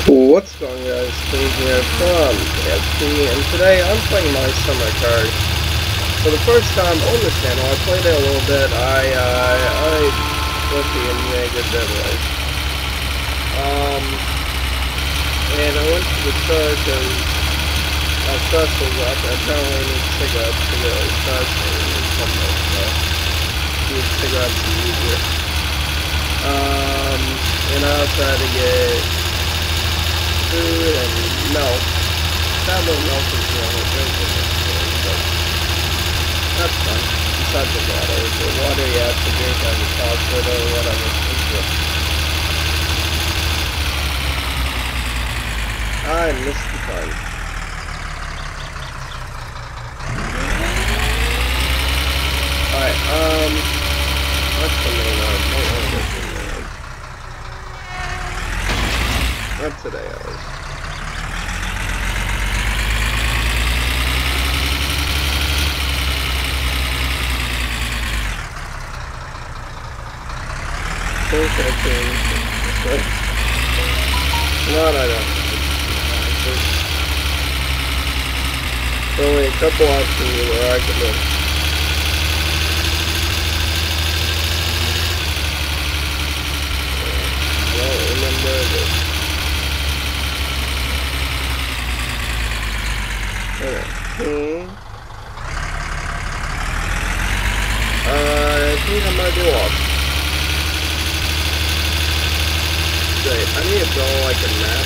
What's going on, guys? Steve here from KFC, and today I'm playing my summer card. For the first time on this channel, I played it a little bit. I put the mega deadly. And I went to the store because my stress was up, and apparently I need cigarettes to get like stress or something, so use cigarettes is easier. And I also had to get food and milk. Tablet milk is the only drink in this game, but that's fun. Besides the water. The water you have to drink as a faucet or whatever. I missed the fun. Alright, what's the main not today, at least. No, I don't. There's only a couple options where I could look. I don't remember this. Okay. I think I might do off. Wait, I need to draw like a map.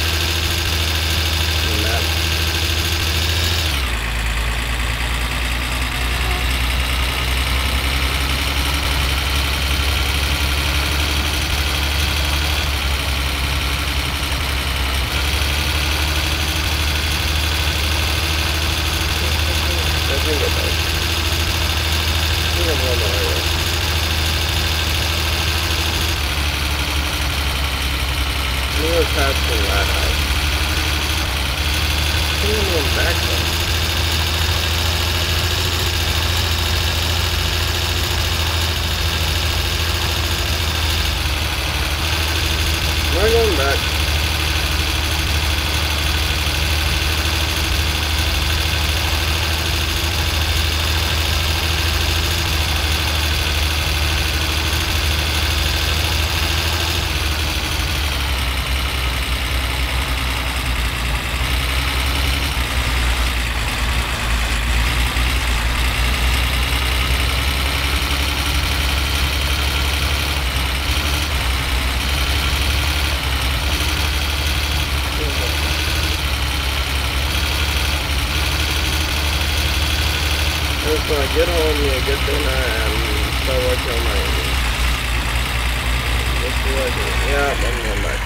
Past the rat house. I think I'm going back though. Am I going back? When I get home, you get dinner and start working on my evening. Let's see what I do. Yeah, I'm going back.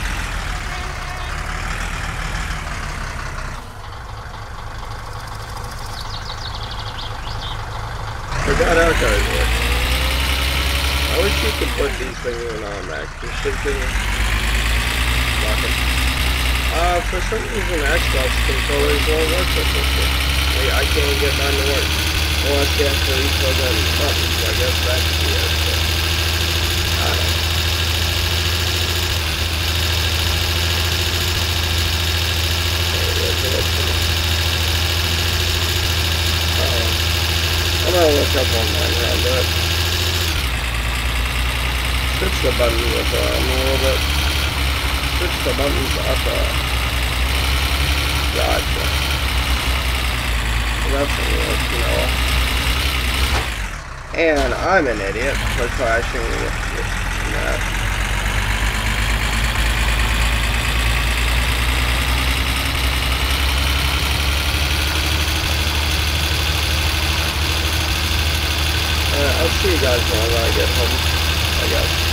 Forgot how cars work. I wish you could put these things in automatic. You should be walking. For some reason, Xbox controllers won't work with this shit. I can't get mine to work. Unless you actually plug in buttons, I guess that could be it, but I don't know. I'm gonna look up online here, I'll do it. Switch the button with a little bit. Switch the buttons up, gotcha. That's what it is, you know. And I'm an idiot for crashing with that. I'll see you guys when I get home, I guess.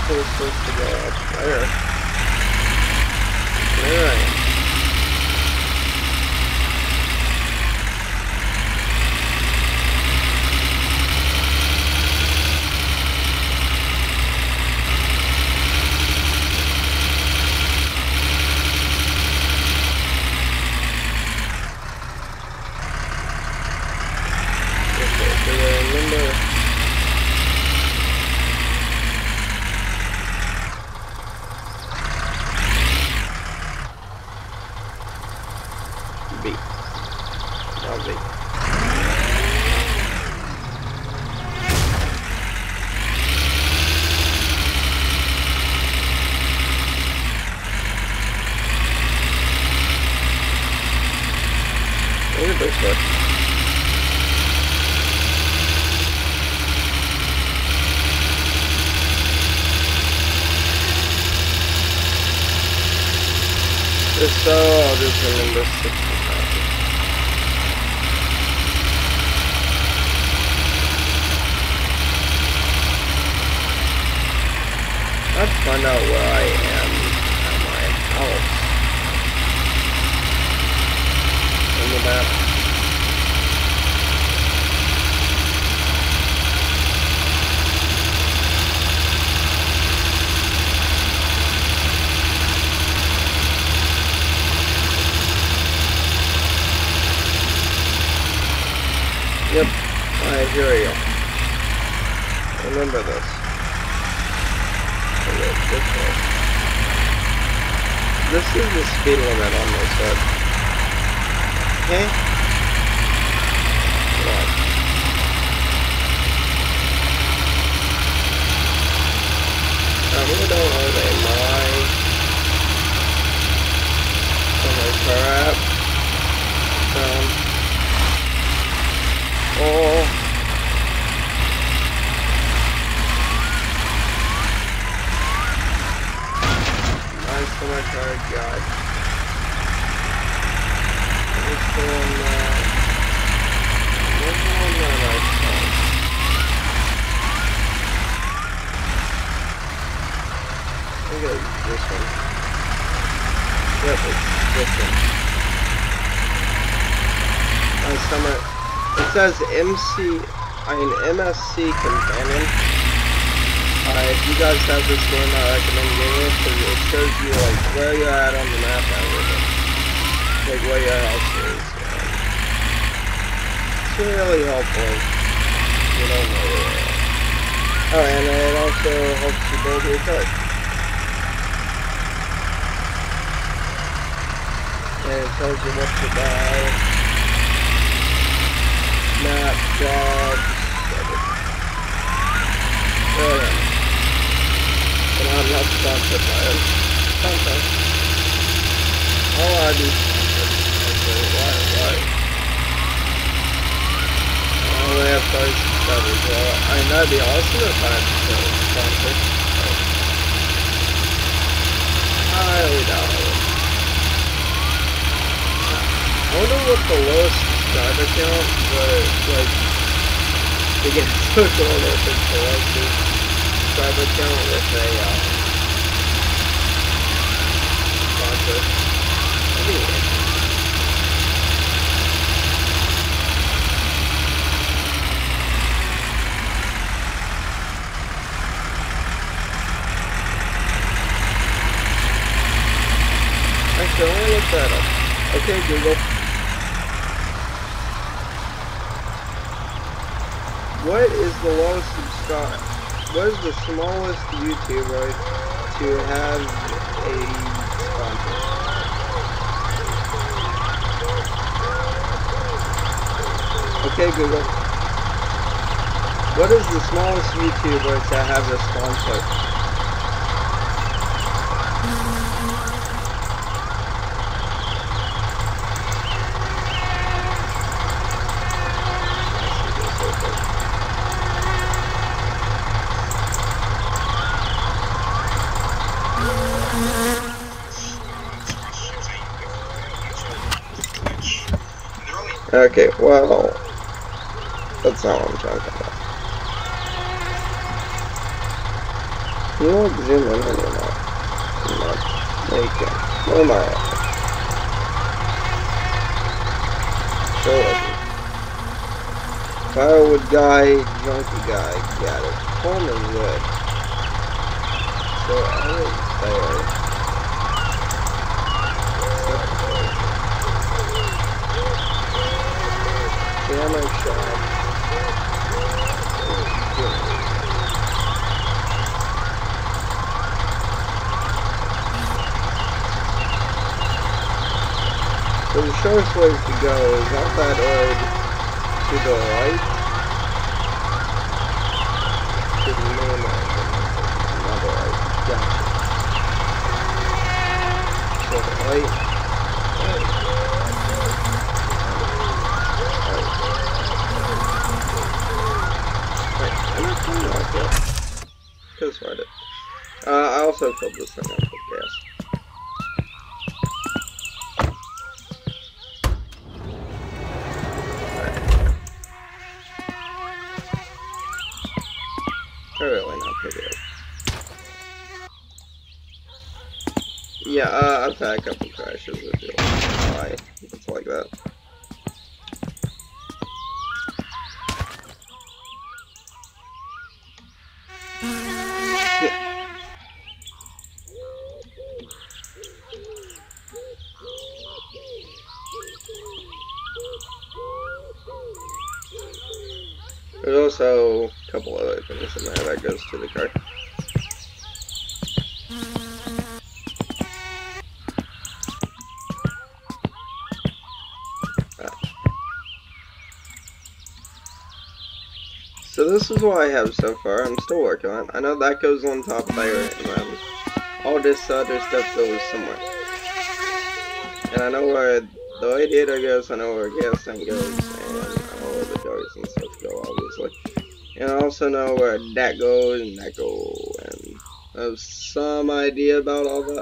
was supposed to go up there. There I am. B. Not B. Look at this one. So I'll just remember 65. Let's find out where I am at my house on the map. Yep, I hear you. Remember this. Okay, this way. This is the speed limit on this one. Okay? What? I really don't know they lie. On my car app. Oh. Nice for my car, God. What's going on? What's going on outside? I think it's this one. Yep, it's this one. Nice summer. It says MSC Companion. If you guys have this game, I recommend getting it because it shows you like where you're at on the map and everything. Like where your house is. It's really helpful. You don't know where you're at. Oh, and it also helps you build your car. And it tells you what to buy. Map, jobs, everything. Brilliant. But I'm not sponsored by it. Sometimes. Oh, I do sponsored. Okay, why? I only have 30 subscribers. Well, I mean, that'd be awesome if I had sponsored. Highly doubt it. I wonder what the lowest subscriber count, but like to get social if it's the lowest subscriber count with a sponsor. Anyway. Actually, let me look that up. Okay, Google. What is the lowest subscriber? What is the smallest YouTuber to have a sponsor? Okay, Google. What is the smallest YouTuber to have a sponsor? Okay, well, that's not what I'm talking about. Can you like zoom in or not? I'm not. There you go. Where am I at? Show it. Firewood guy, junkie guy, got it. Coleman wood. So I was there. Piano shop. So the shortest way to go is out that road to the right. To the main road. Another right. Gotcha. So the right. I'm not doing that yet. Could've tried it. I also filled this thing up with gas. Really not pretty good. Yeah, I've had a couple crashes with it. Why? It's like that. There's also a couple other things in there that goes to the car. So this is what I have so far. I'm still working on it. I know that goes on top there, and then all this other stuff goes somewhere. And I know where the radiator goes, I know where the gas tank goes, and I know where the doors and stuff go, obviously. And I also know where that goes and that goes, and I have some idea about all that.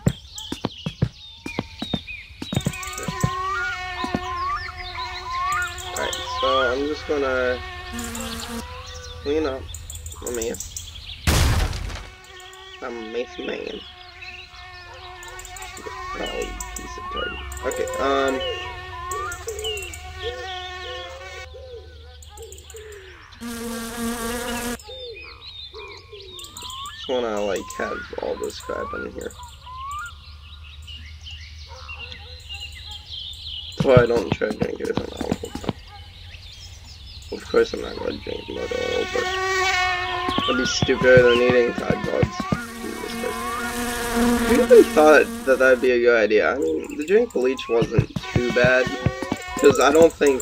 Alright, so I'm just gonna clean up a mess. I'm a mess man. Oh, piece of target. Okay, just wanna like have all this crap in here. That's why I don't try to drink it as an alcohol. Of course I'm not gonna drink motor oil, but that'd be stupider than eating Tide Pods. Who even thought that that'd be a good idea? I mean, the drink bleach wasn't too bad, because I don't think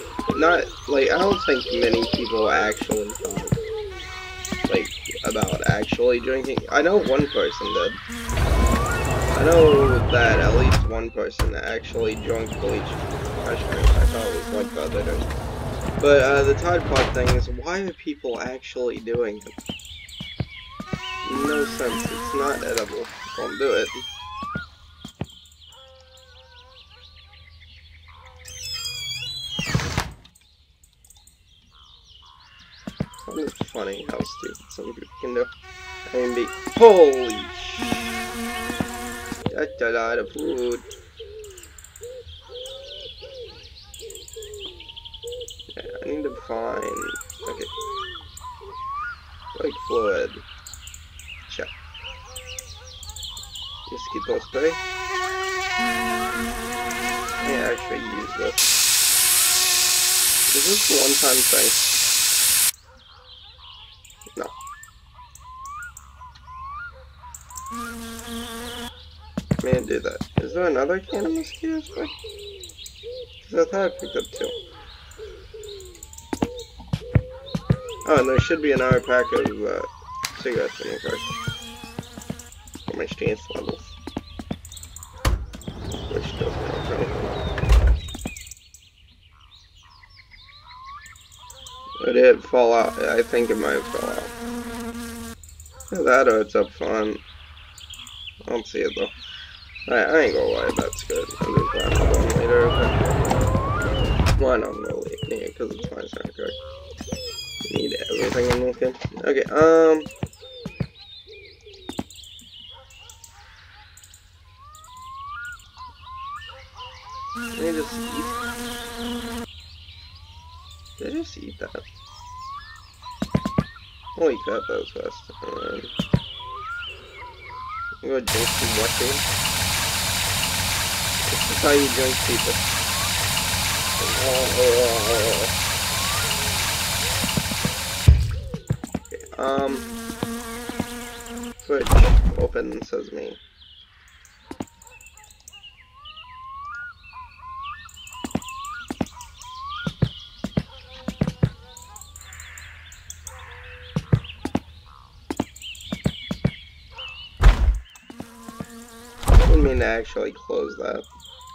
many people actually thought, like, about actually drinking. I know one person did. I know that at least one person actually drank bleach fresh drink. I thought it was like the other day. But the Tide Pod thing is, why are people actually doing it? No sense. It's not edible. Don't do it. It's funny how stupid some people can do. I mean, holy shit. That's a lot of food. Yeah, I need to find. Okay. Brake fluid. Check. Mosquito spray. Yeah, actually use this. Is this a one-time thing? No. I'm gonna do that. Is there another can of mosquito spray? Because I thought I picked up two. Oh, and there should be another pack of cigarettes in the car. For my strength levels. Which doesn't help anything. It did fall out. I think it might have fell out. Either that or it's up front. I don't see it though. Alright, I ain't gonna lie, that's good. I'm just grabbing one later. Why not really? Yeah, because it's my soundtrack. Need everything in this game. Okay, Can I just eat? Did I just eat that? Holy crap, that was fast. I'm gonna drink some water. This is how you drink people. Switch. Open sesame. I didn't mean to actually close that.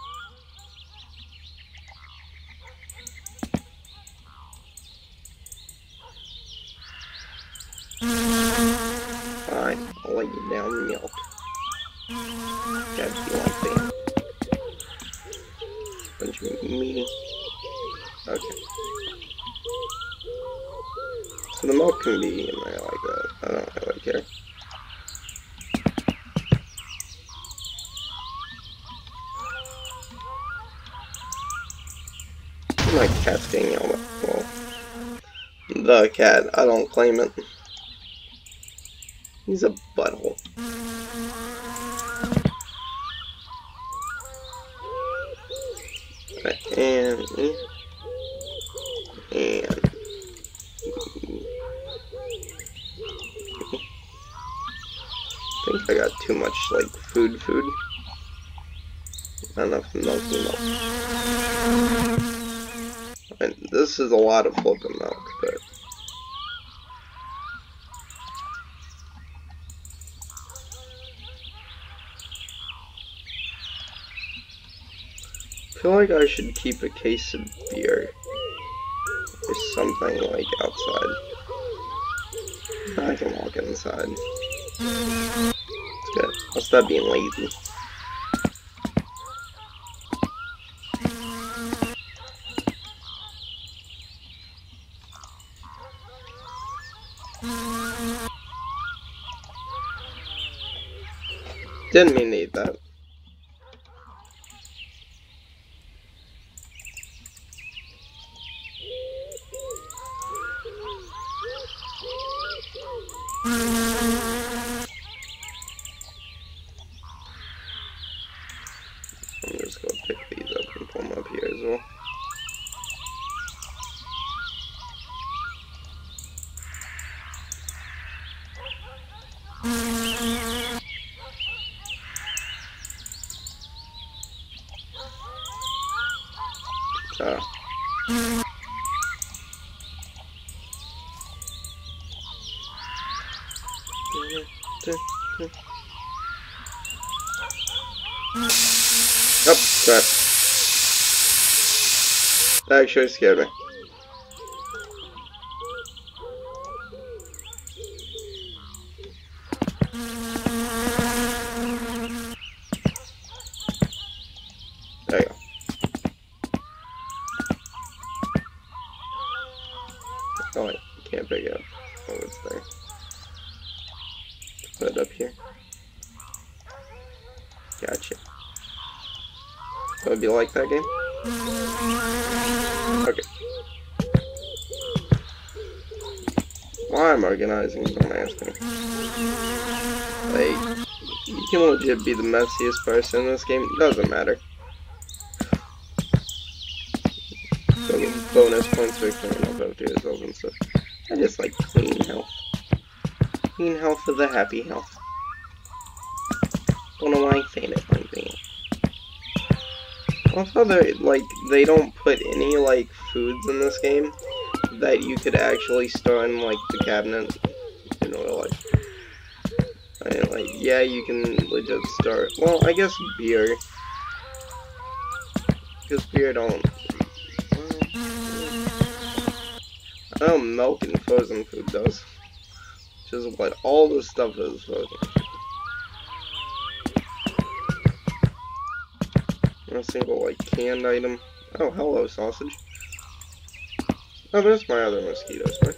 Fine, I'll let you down milk. Gotta be like that. Bunch of meaty. Okay. So the milk can be in there like that. I don't really care. My cat's getting yelled at. Well, the cat, I don't claim it. He's a butthole. And I think I got too much like food. Not enough milk. And this is a lot of flipping milk, but I feel like I should keep a case of beer or something like outside. I can walk inside. It's good. I'll stop being lazy. Didn't mean to eat that. I'm just gonna pick these up and pull them up here as well. Oh, crap. That actually scared me. There you go. Oh wait, can't pick it up. Oh, it's there. Put it up here. Gotcha. So would you like that game? Okay. Why I'm organizing, don't ask me. Like, you can legit be the messiest person in this game, doesn't matter. So bonus points for cleaning up after yourself and stuff. I just like clean health. Clean health for the happy health. Don't know why I say it like that. Also, they don't put any, like, foods in this game that you could actually store in, like, the cabinet in real life. I mean, like, yeah, you can legit store, well, I guess beer. Because beer don't, I know milk and frozen food does. Which is what all this stuff is frozen. A single, like, canned item. Oh, hello, sausage. Oh, there's my other mosquitoes, right?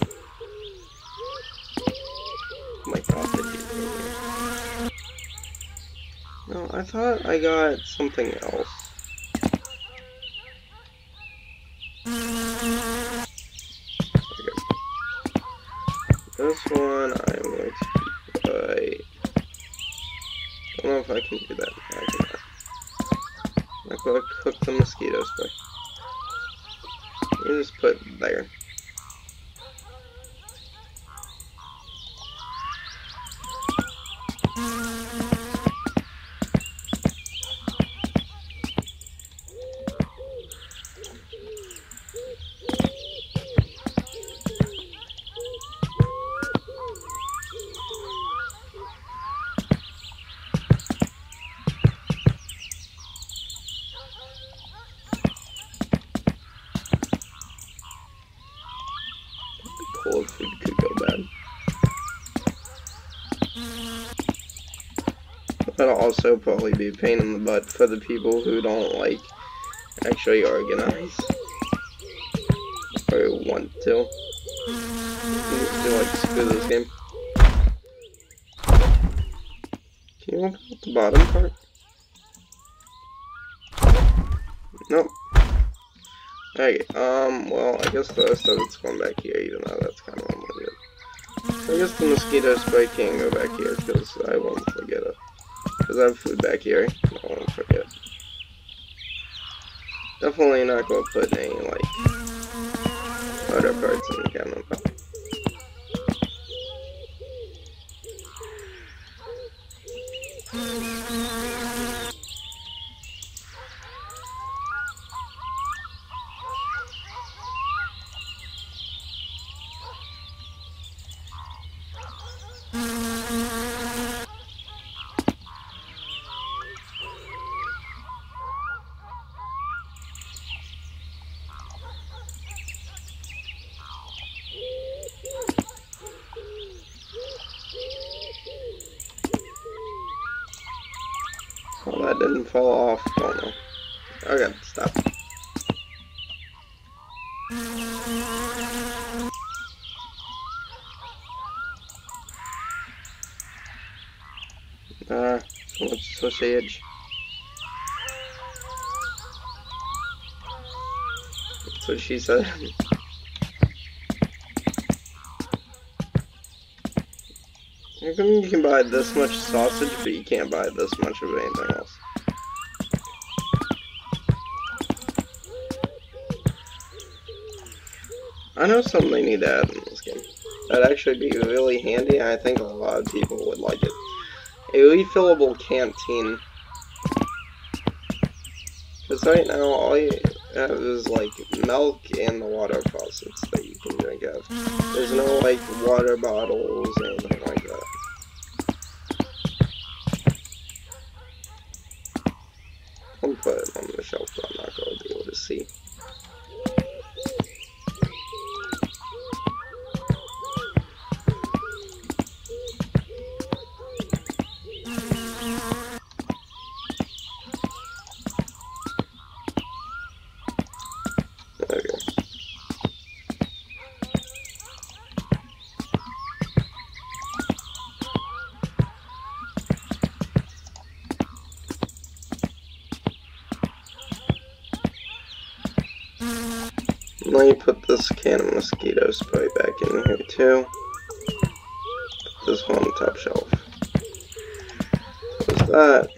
Oh my god, no, I thought I got something else. if I can do that. I cannot. I'm gonna cook the mosquito spray. You just put it there. Cold food could go bad. That'll also probably be a pain in the butt for the people who don't like actually organize or want to. Like screw this game. Can you open up the bottom part? Nope. Okay, well, I guess the rest of it's going back here, even though that's kind of unlimited. I guess the mosquito spray can't go back here, because I won't forget it. Because I have food back here, I won't forget. Definitely not going to put any, like, other parts in the cabinet. Oh, that didn't fall off. Oh no. Okay, stop. So much sausage. That's what she said. You can buy this much sausage, but you can't buy this much of anything else. I know something they need to add in this game. That'd actually be really handy, and I think a lot of people would like it. A refillable canteen. Because right now, all you have is, like, milk and the water faucets that you can drink out of. There's no, like, water bottles or anything like that. I'll put it on the shelf, but I'm not going to be able to see. Let me put this can of mosquito spray back in here too. Put this one on the top shelf. Close that.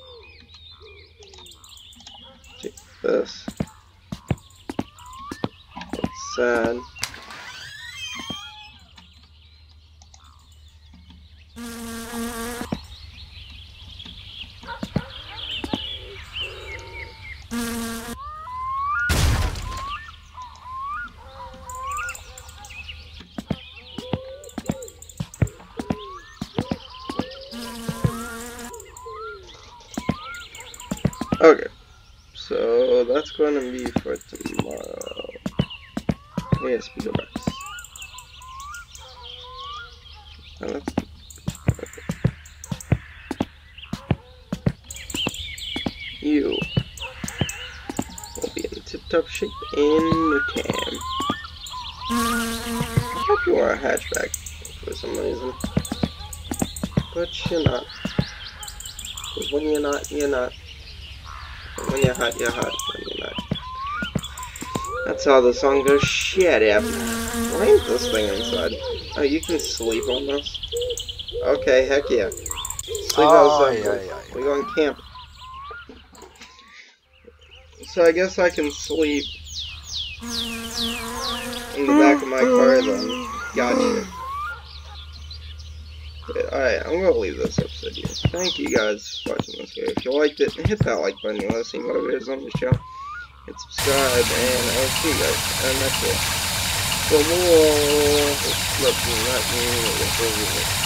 Take this. That's sad. Okay, so that's going to be for tomorrow. Yes, speaker box. You will be in tip-top shape in no time. I thought you were a hatchback for some reason, but you're not. Because when you're not, you're not. When you're hot, when you're not. That's how the song goes. Shut up. Why ain't this thing inside? Oh, you can sleep on this? Okay, heck yeah. Sleep outside. We're going camp. So I guess I can sleep in the back of my car then. Gotcha. Alright, I'm gonna leave this episode here. Thank you guys for watching this video. If you liked it, hit that like button. You want to see more videos on this channel, hit subscribe, and I'll see you guys in the next video. For more, let me